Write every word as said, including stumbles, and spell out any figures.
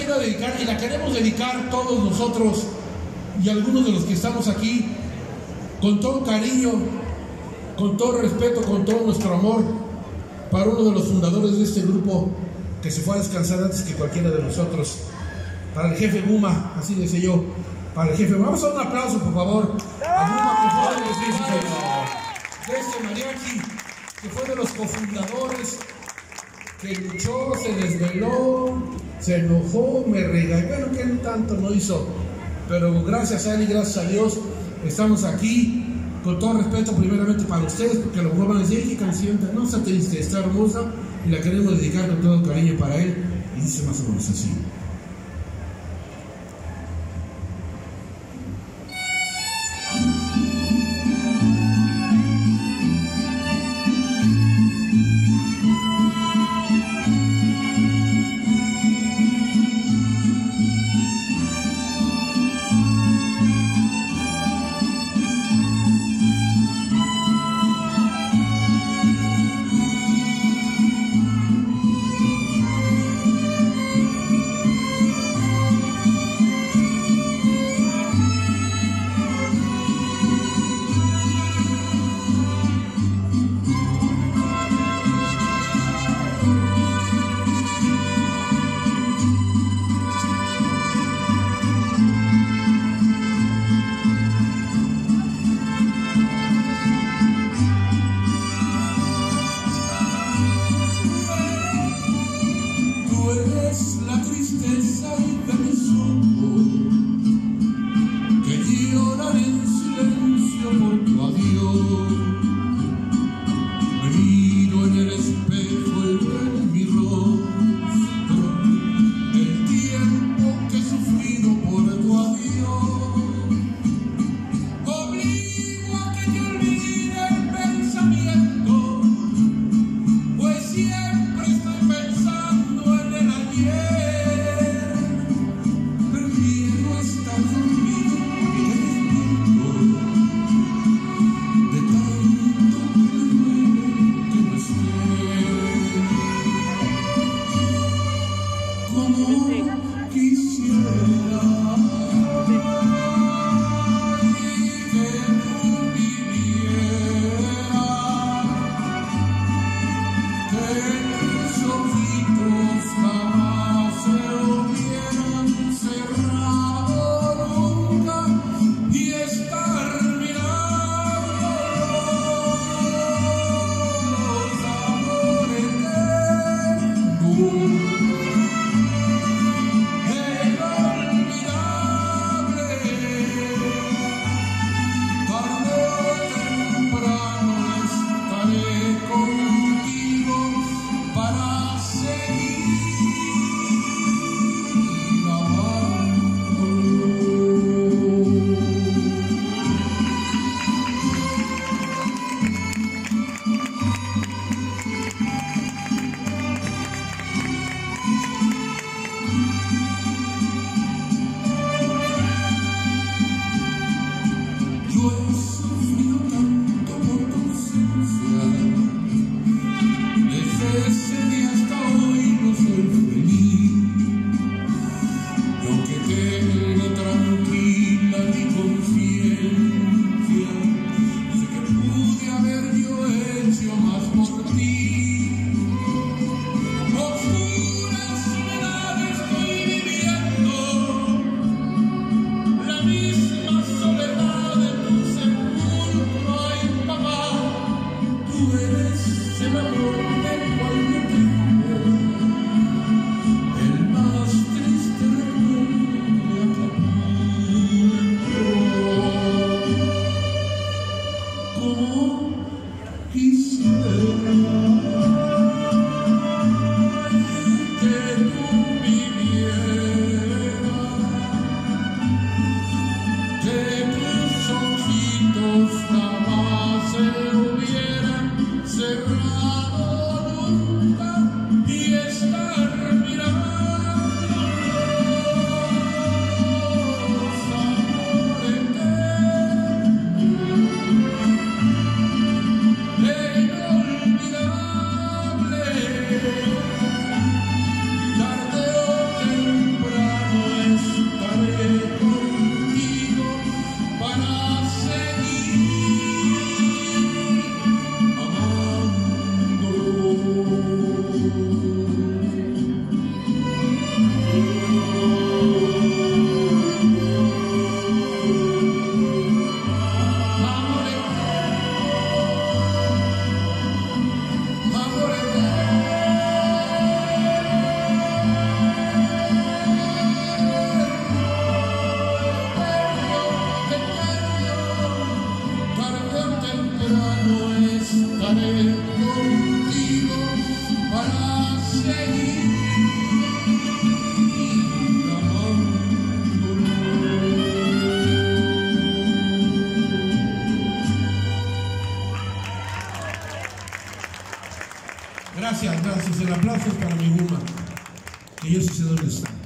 quiero dedicar y la queremos dedicar todos nosotros y algunos de los que estamos aquí con todo cariño, con todo respeto, con todo nuestro amor para uno de los fundadores de este grupo que se fue a descansar antes que cualquiera de nosotros, para el jefe Buma, así decía yo, para el jefe. Vamos a dar un aplauso, por favor, a Buma, por favor, de este mariachi, que fue de los cofundadores, que luchó, se desveló, se enojó, me regañó, bueno, que no tanto no hizo, pero gracias a él y gracias a Dios estamos aquí, con todo respeto primeramente para ustedes, porque a lo mejor van a decir, qué canción, no está triste, está hermosa, y la queremos dedicar con todo cariño para él, y dice más o menos así. Olvidar está.